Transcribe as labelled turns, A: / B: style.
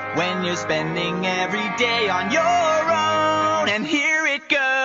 A: when you're spending every day on your own. And here it goes.